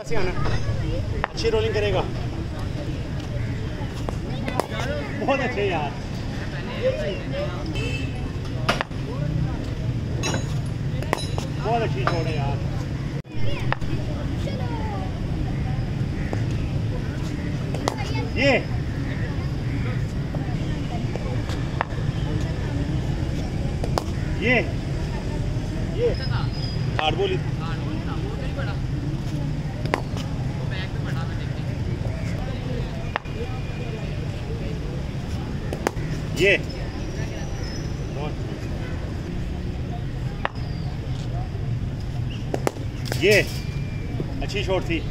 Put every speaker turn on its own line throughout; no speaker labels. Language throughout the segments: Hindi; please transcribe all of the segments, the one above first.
कैसे आना, अच्छी रोलिंग करेगा, बहुत अच्छे यार। बहुत अच्छी शॉट है यार। ये हार्ड बॉल ये अच्छी शॉट थी।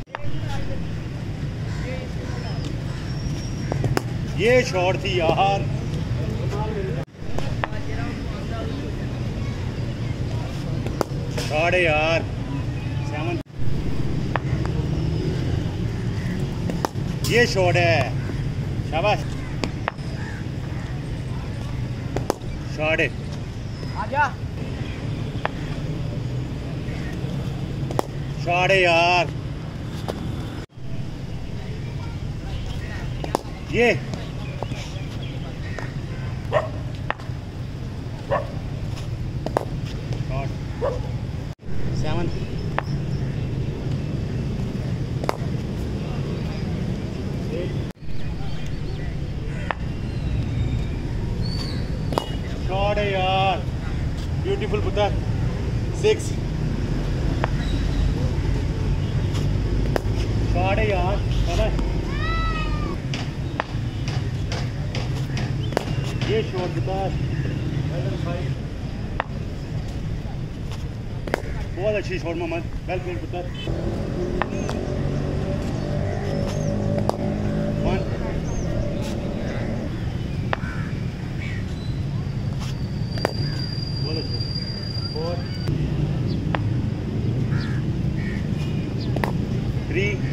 ये शॉट थी यार। शॉट है यार। 7 ये शॉट है, शाबाश। शॉट है, आजा। शॉट है यार। ये शॉट 7 शॉट है यार। ब्यूटीफुल पुत्र। 6 शॉट है यार। ये शॉट पुत्र बहुत अच्छी शॉट मोहम्मद, वेल प्लेड पुत्र। 1 बहुत अच्छा। 4 3